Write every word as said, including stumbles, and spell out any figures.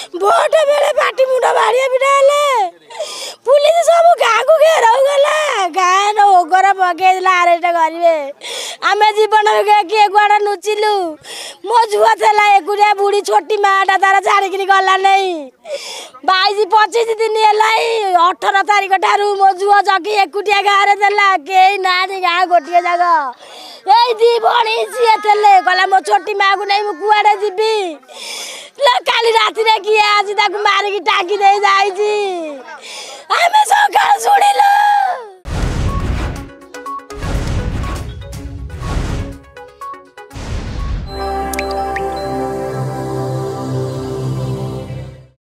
vote बेले party मुंडा मारिया बिडाले पुलिस सब गाँ को घेराव गला गाँ न ओगर पकेला अरेस्ट करिवे आमे जीवन के किए गुआड़ा नुचिलु मो जुआ थला एकुरिया बुढ़ी छोटी माटा तारा छाड़ी कि गला नहीं बाईस पच्चीस दिन है अठारह तारीख ठारू मो जुआ जगी एकुटिया गाँव देला कई ना गाँ गोटे जगह यही दी भणी सी कहला मो छोटी माँ को नहीं मुझे जीवी काली राति किए आज मारिकी टाँगी दे जाइए आमे